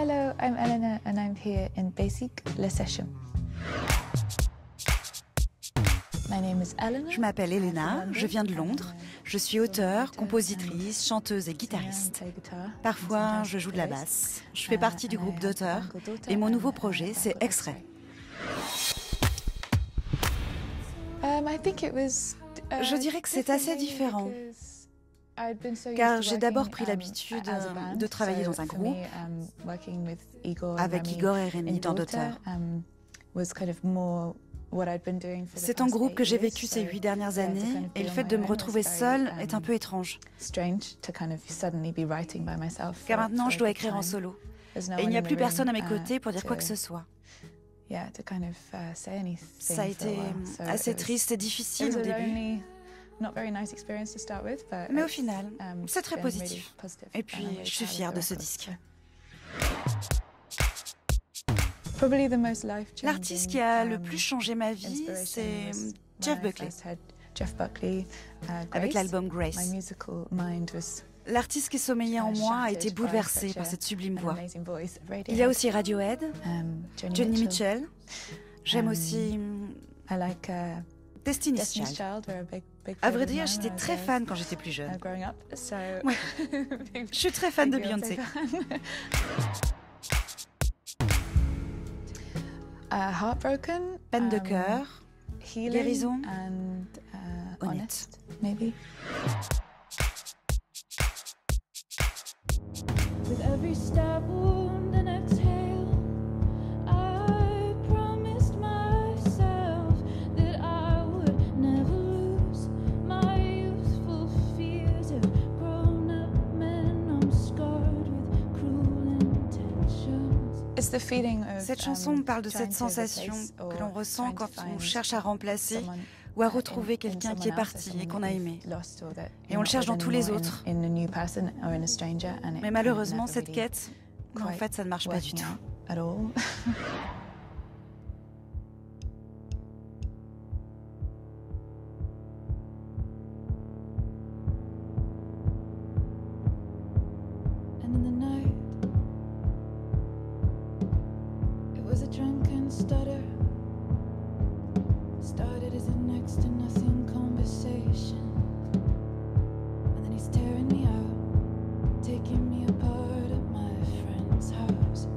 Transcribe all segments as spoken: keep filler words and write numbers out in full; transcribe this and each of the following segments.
Hello, I'm Eleanor and I'm here in Basic Le Session. My name is Eleanor. Je m'appelle Elena, je viens de Londres. Je suis auteure, compositrice, chanteuse et guitariste. Parfois, je joue de la basse. Je fais partie du groupe d'auteurs et mon nouveau projet, c'est Extrait. Je dirais que c'est assez différent, car j'ai d'abord pris l'habitude de travailler dans un groupe avec Igor et Rémi dans d'auteurs. C'est en groupe que j'ai vécu ces huit dernières années et le fait de me retrouver seule est un peu étrange. Car maintenant, je dois écrire en solo. Et il n'y a plus personne à mes côtés pour dire quoi que ce soit. Ça a été assez triste et difficile au début. Mais au final, c'est très positif. Et puis, je suis fière de ce disque. L'artiste qui a le plus changé ma vie, c'est Jeff Buckley, avec l'album Grace. L'artiste qui sommeillait en moi a été bouleversé par cette sublime voix. Il y a aussi Radiohead, Joni Mitchell. J'aime aussi Destiny's Child. À vrai dire, j'étais très fan quand j'étais plus jeune. Ouais. Je suis très fan de Beyoncé. Peine de cœur, guérison, honnête. With every stab wound and exhale, I promised myself that I would never lose my youthful fears of grown-up men. I'm scarred with cruel intentions. Cette chanson me parle de cette sensation que l'on ressent quand on cherche à remplacer ou à retrouver quelqu'un qui est parti et qu'on a aimé. Et on le cherche dans tous les autres. Mais malheureusement, cette quête, en fait, ça ne marche pas du tout. Started as a next to nothing conversation, and then he's tearing me out, taking me apart at my friend's house.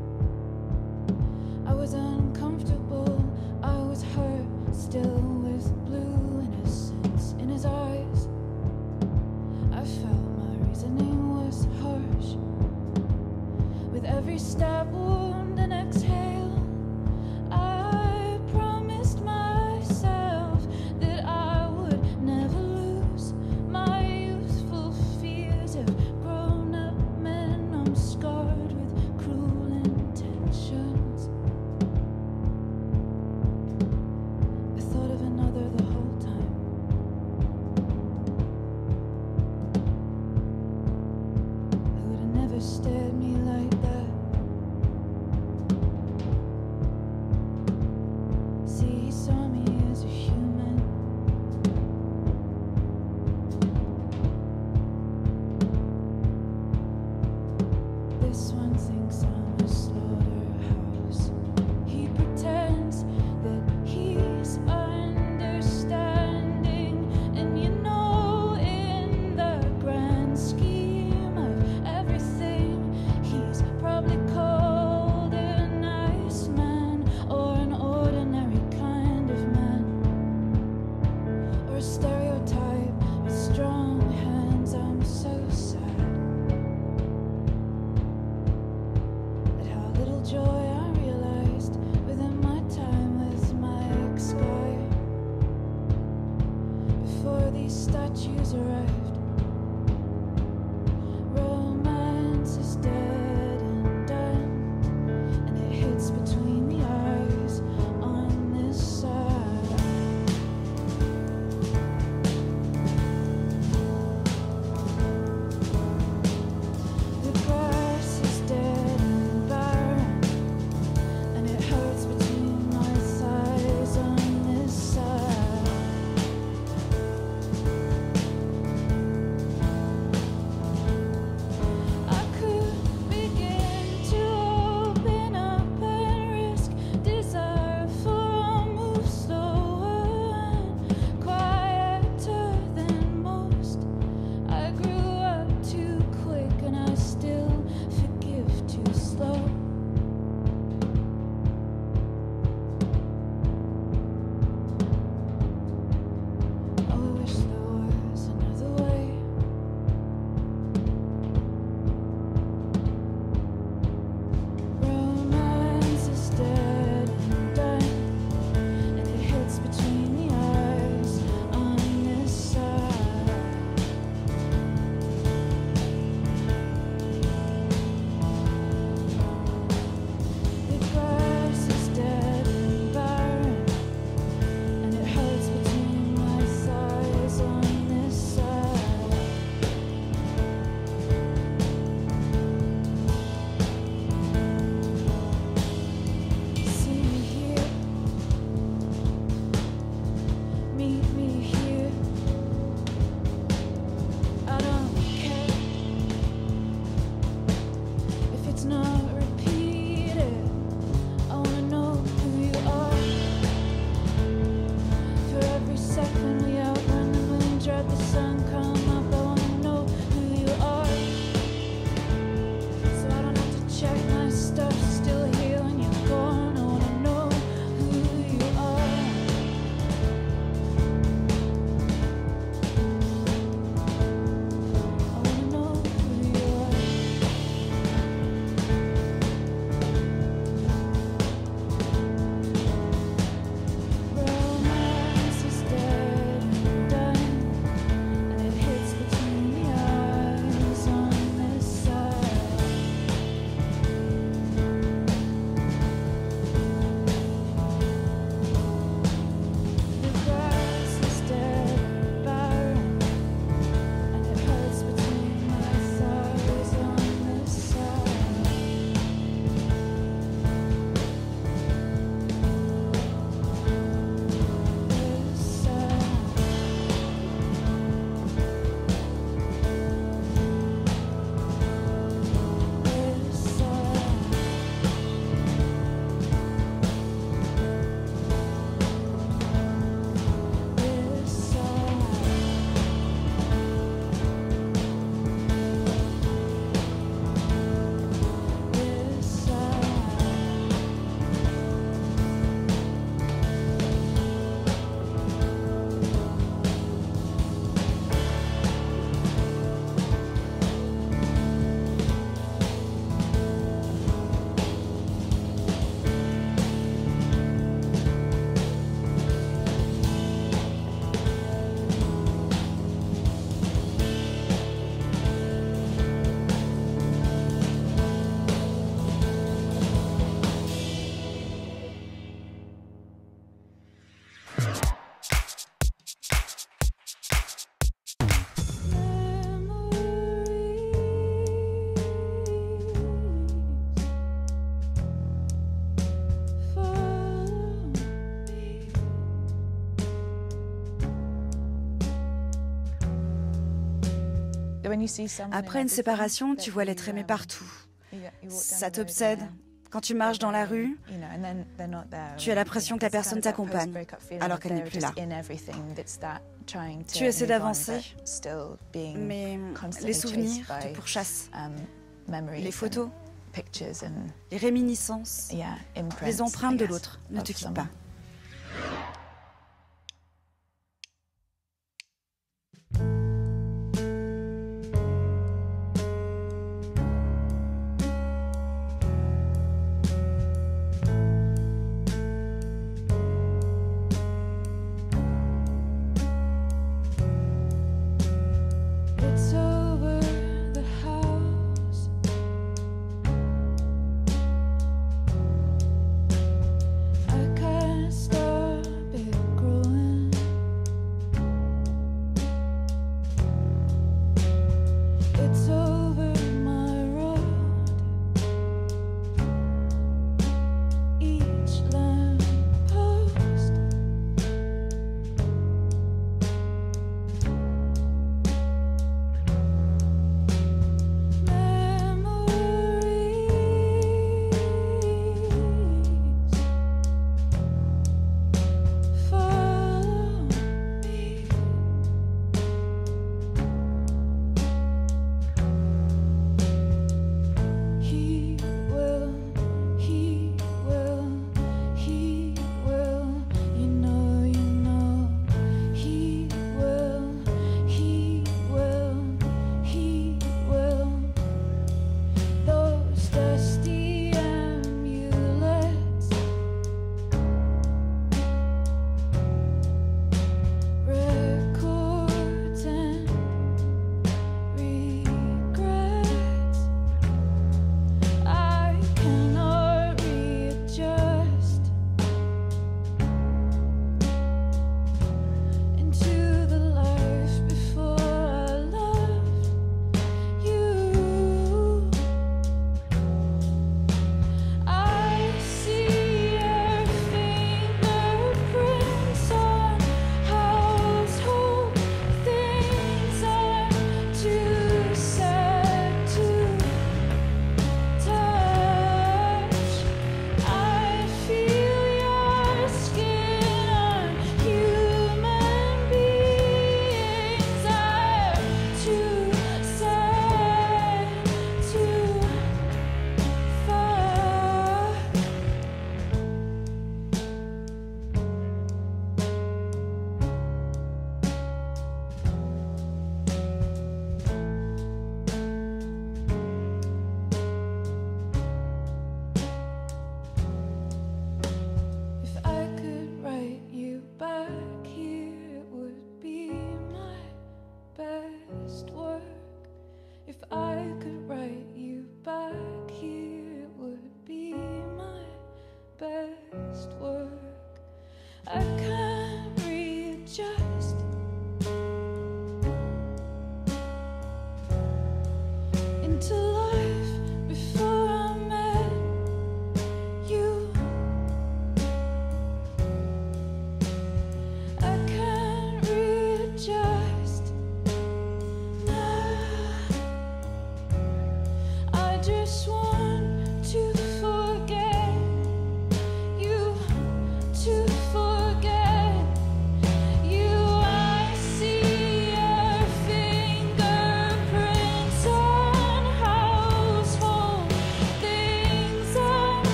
I was uncomfortable, I was hurt, still with blue innocence in his eyes. I felt my reasoning was harsh. With every stab wound and exhale, stared me like that. See, he saw me as a human. This one thinks I'm a slaughterhouse. He pretends that he's understanding, and you know, in the grand scheme of everything, he's probably called a nice man, or an ordinary kind of man, or a stereotype with strong hands. I'm so sad at how little joy I realized within my time with my ex-guy. Before these statues arrived, romance is dead and done, and it hits between the eyes on this side. The grass is dead and barren, and it hurts between my thighs on this side. Après une séparation, tu vois l'être aimé partout. Ça t'obsède. Quand tu marches dans la rue, tu as l'impression que la personne t'accompagne, alors qu'elle n'est plus là. Tu essaies d'avancer, mais les souvenirs te pourchassent. Les photos, les réminiscences, les empreintes de l'autre ne te quittent pas.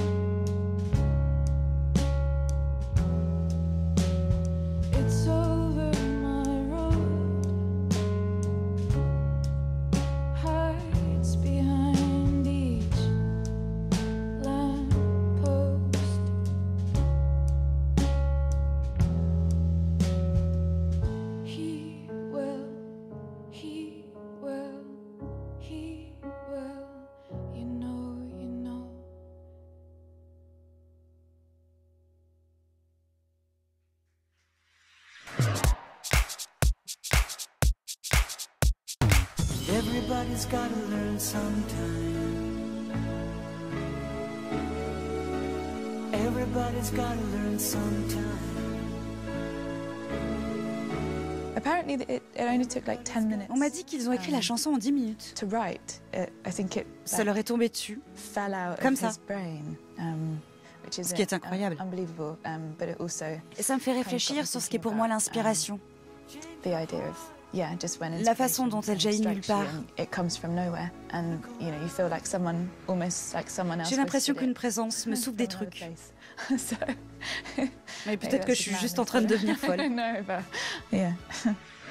It's over. Everybody's gotta learn sometime. Everybody's gotta learn sometime. Apparently, it, it only took like ten minutes. On m'a dit qu'ils ont écrit la chanson en dix minutes. To write, it, I think it. Ça leur est tombé dessus. Fell out Comme of ça. His brain, um, which is ce qui est incroyable. Unbelievable, um, but it also. Et ça me fait réfléchir sur ce qui est pour moi l'inspiration. The idea of. Yeah, just when La façon dont elle jaillit nulle part. J'ai l'impression qu'une présence me souffle des trucs. Mais peut-être que je suis juste en train de devenir folle. No, but yeah.